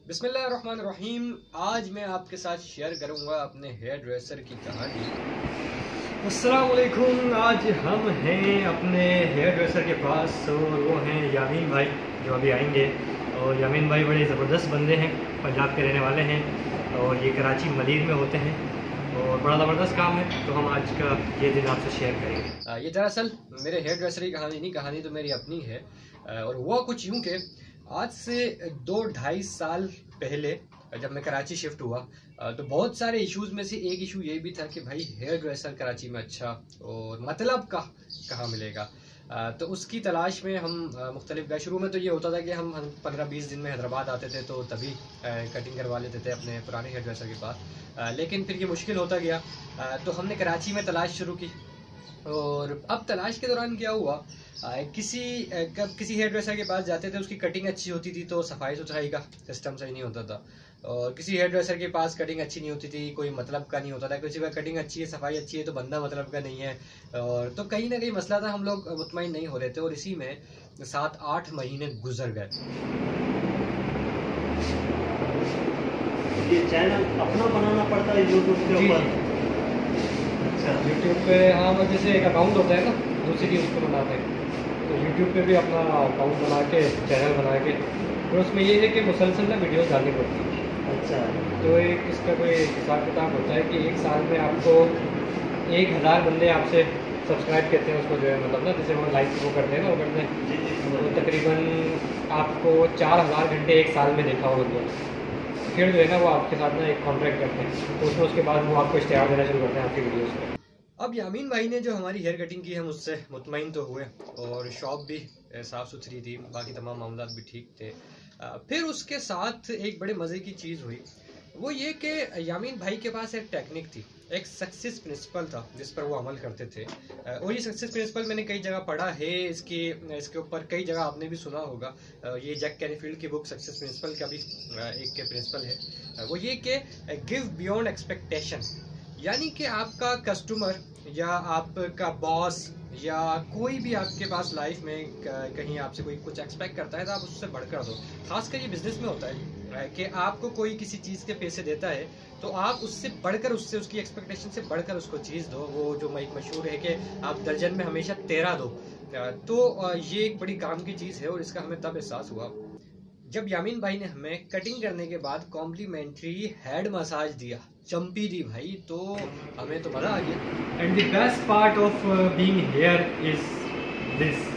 बिस्मिल्लाहिर्रहमानिर्रहीम। आज मैं आपके साथ शेयर करूंगा अपने हेयर ड्रेसर की कहानी। अस्सलाम वालेकुम। आज हम हैं अपने हेयर ड्रेसर के पास और वो हैं यामीन भाई जो अभी आएंगे। और यामीन भाई बड़े ज़बरदस्त बंदे हैं, पंजाब के रहने वाले हैं और ये कराची मलीर में होते हैं और बड़ा ज़बरदस्त काम है। तो हम आज का ये दिन आपसे शेयर करेंगे। ये दरअसल मेरे हेयर ड्रेसर की कहानी नहीं, कहानी तो मेरी अपनी है। और हुआ कुछ यूँ कि आज से 2-2.5 साल पहले जब मैं कराची शिफ्ट हुआ तो बहुत सारे इश्यूज़ में से एक इशू ये भी था कि भाई हेयर ड्रेसर कराची में अच्छा और मतलब का कहाँ मिलेगा। तो उसकी तलाश में हम मुख्तलिफ गए। शुरू में तो ये होता था कि हम 15-20 दिन में हैदराबाद आते थे तो तभी कटिंग करवा लेते थे अपने पुराने हेयर ड्रेसर के पास। लेकिन फिर ये मुश्किल होता गया तो हमने कराची में तलाश शुरू की। और अब तलाश के दौरान क्या हुआ, किसी हेयर ड्रेसर के पास जाते थे, उसकी कटिंग अच्छी होती थी तो सफाई सुथराई का सिस्टम सही नहीं होता था। और किसी हेयर ड्रेसर के पास कटिंग अच्छी नहीं होती थी, कोई मतलब का नहीं होता था। किसी का कटिंग अच्छी है, सफाई अच्छी है तो बंदा मतलब का नहीं है। और तो कहीं ना कहीं मसला था, हम लोग मुतमईन नहीं हो रहे थे। और इसी में 7-8 महीने गुजर गए। ये चैनल अपना बनाना पड़ता है यूट्यूब के ऊपर। यूट्यूब पे हाँ, जैसे एक अकाउंट होता है ना, दूसरी उस पर बनाते हैं तो यूट्यूब पे भी अपना अकाउंट बना के चैनल बना के तो उसमें ये है कि मुसलसल ना वीडियोस डालनी पड़ती है। अच्छा, तो एक इसका कोई हिसाब किताब होता है कि एक साल में आपको 1000 बंदे आपसे सब्सक्राइब करते हैं, उसको जो है मतलब ना जैसे वो लाइक वो करते हैं ना, वो करते हैं तो तकरीबन आपको 4000 घंटे एक साल में देखा होगा तो फिर जो है ना वो आपके साथ ना एक कॉन्ट्रैक्ट करते हैं तो उसमें उसके बाद वो आपको इश्तेहार देना शुरू करते हैं आपकी वीडियोस में। अब यामीन भाई ने जो हमारी हेयर कटिंग की, हम उससे मुतमईन तो हुए और शॉप भी साफ़ सुथरी थी, बाकी तमाम मामलात भी ठीक थे। फिर उसके साथ एक बड़े मज़े की चीज़ हुई, वो ये कि यामीन भाई के पास एक टेक्निक थी, एक सक्सेस प्रिंसिपल था जिस पर वो अमल करते थे। और ये सक्सेस प्रिंसिपल मैंने कई जगह पढ़ा है, इसके ऊपर कई जगह आपने भी सुना होगा। ये जैक कैनीफील्ड की बुक सक्सेस प्रिंसिपल का भी एक प्रिंसिपल है। वो ये कि गिव बियॉन्ड एक्सपेक्टेशन, यानी कि आपका कस्टमर या आपका बॉस या कोई भी आपके पास लाइफ में कहीं आपसे कोई कुछ एक्सपेक्ट करता है तो आप उससे बढ़कर दो। खासकर ये बिजनेस में होता है कि आपको कोई किसी चीज़ के पैसे देता है तो आप उससे बढ़कर, उससे उसकी एक्सपेक्टेशन से बढ़कर उसको चीज़ दो। वो जो एक मशहूर है कि आप दर्जन में हमेशा 13 दो। तो ये एक बड़ी काम की चीज़ है और इसका हमें तब एहसास हुआ जब यामीन भाई ने हमें कटिंग करने के बाद कॉम्प्लीमेंट्री हेड मसाज दिया, चंपी दी भाई, तो हमें तो मज़ा आ गया। And the best part of being here is this.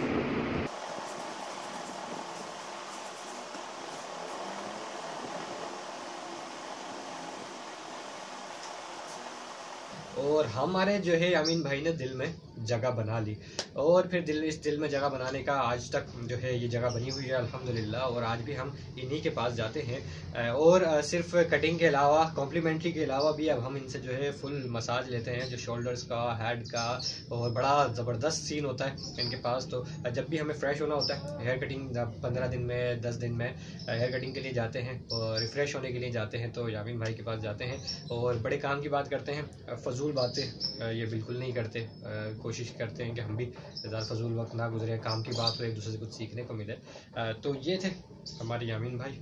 और हमारे जो है यामीन भाई ने दिल में जगह बना ली और फिर इस दिल में जगह बनाने का आज तक जो है ये जगह बनी हुई है अल्हम्दुलिल्लाह। और आज भी हम इन्हीं के पास जाते हैं और सिर्फ कटिंग के अलावा, कॉम्प्लीमेंट्री के अलावा भी अब हम इनसे जो है फुल मसाज लेते हैं, जो शोल्डर्स का, हेड का। और बड़ा ज़बरदस्त सीन होता है इनके पास। तो जब भी हमें फ्रेश होना होता है, हेयर कटिंग 15 दिन में 10 दिन में हेयर कटिंग के लिए जाते हैं और रिफ़्रेश होने के लिए जाते हैं तो यामीन भाई के पास जाते हैं और बड़े काम की बात करते हैं। फजूल बातें ये बिल्कुल नहीं करते, कोशिश करते हैं कि हम भी ज़्यादा फजूल वक्त ना गुजरे, काम की बात हो, एक दूसरे से कुछ सीखने को मिले। तो ये थे हमारे यामीन भाई।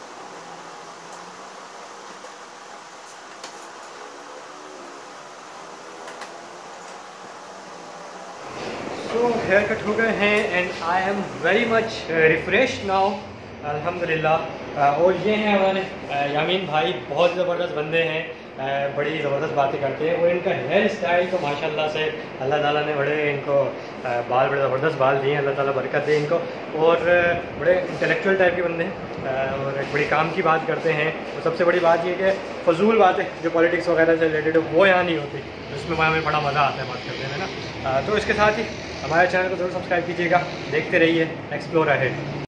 तो हेयर कट हो गए हैं and I am very much refresh now अल्हम्दुलिल्लाह। और ये हैं हमारे यामीन भाई, बहुत ज़बरदस्त बंदे हैं, बड़ी ज़बरदस्त बातें करते हैं। और इनका हेयर स्टाइल तो माशाल्लाह से अल्लाह ताला ने बड़े इनको बाल बड़े ज़बरदस्त बाल दिए हैं, अल्लाह ताला बरकत दे इनको। और बड़े इंटेलेक्चुअल टाइप के बंदे हैं और एक बड़ी काम की बात करते हैं। और सबसे बड़ी बात ये कि फजूल बातें जो पॉलिटिक्स वगैरह से रिलेटेड है वो यहाँ नहीं होती, जिसमें हमें बड़ा मज़ा आता है बात करने में ना। तो इसके साथ ही हमारे चैनल को ज़रूर सब्सक्राइब कीजिएगा, देखते रहिए एक्सप्लोर अहेड।